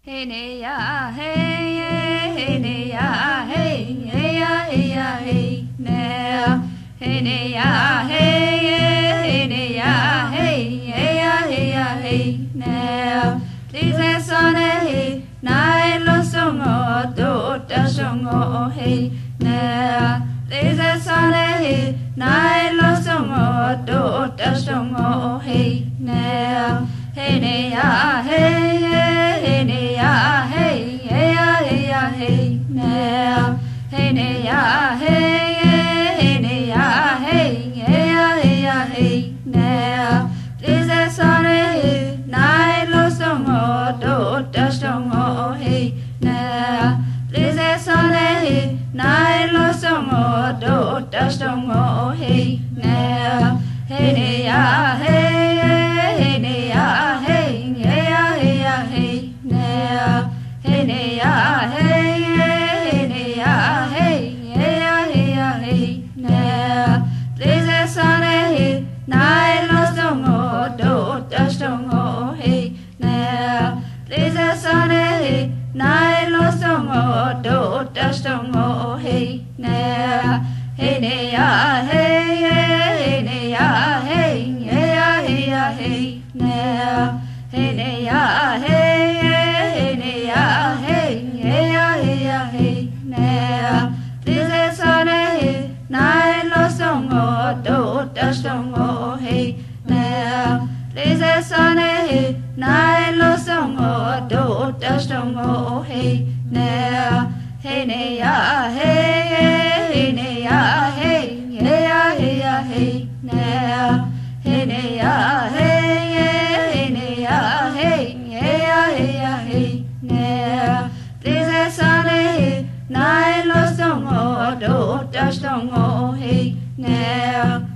Hey ne ya hey hey ne ya hey hey ya hey ya hey ne hey ne ya hey ne ya hey hey ya hey ya hey ne Lise sone hey nai lo songo do ta songo hey ne Lise sone hey nai lo songo do ta songo hey ne hey ne ya hey hey ne ya hey hey ya hey ya hey ne hey ne ya hey hey ne ya hey hey ya hey ya hey ne Lise sone hey nai lo songo do ta songo hey ne Lise sone hey nai lo songo do ta songo hey ne hey ne ya hey hey ne ya hey hey ya hey ya hey ne hey ne ya hey hey ne ya hey hey ya hey ya hey ne Lise sone hey nai lo songo do ta songo hey ne Lise sone hey nai lo songo do ta songo hey ne hey ne ya hey hey ne ya hey hey ya hey ya hey ne hey ne ya hey hey ne ya hey hey ya hey ya hey ne Lise sone hey nai lo songo do ta songo hey ne Lise sone hey nai lo songo do ta songo hey ne hey ne ya hey hey ne ya hey hey ya hey ya hey ne hey ne ya hey hey ne ya hey hey ya hey ya hey ne Lise sone hey nai lo songo do ta songo hey ne